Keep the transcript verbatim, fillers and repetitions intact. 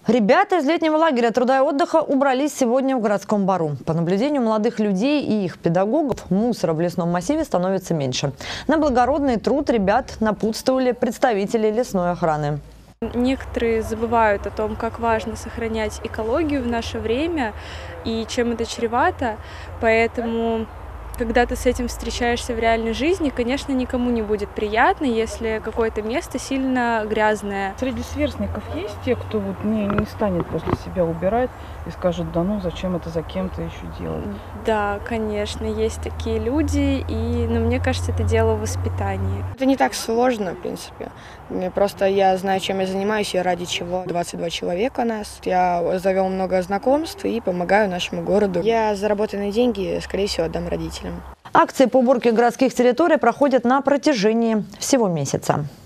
Ребята из летнего лагеря труда и отдыха убрались сегодня в городском бару. По наблюдению молодых людей и их педагогов, мусора в лесном массиве становится меньше. На благородный труд ребят напутствовали представители лесной охраны. Некоторые забывают о том, как важно сохранять экологию в наше время и чем это чревато, поэтому... Когда ты с этим встречаешься в реальной жизни, конечно, никому не будет приятно, если какое-то место сильно грязное. Среди сверстников есть те, кто вот не, не станет после себя убирать и скажет: да ну, зачем это за кем-то еще делать? Да, конечно, есть такие люди, и, но мне кажется, это дело в воспитании. Это не так сложно, в принципе. Просто я знаю, чем я занимаюсь и ради чего. двадцать два человека нас. Я завел много знакомств и помогаю нашему городу. Я заработанные деньги, скорее всего, отдам родителям. Акции по уборке городских территорий проходят на протяжении всего месяца.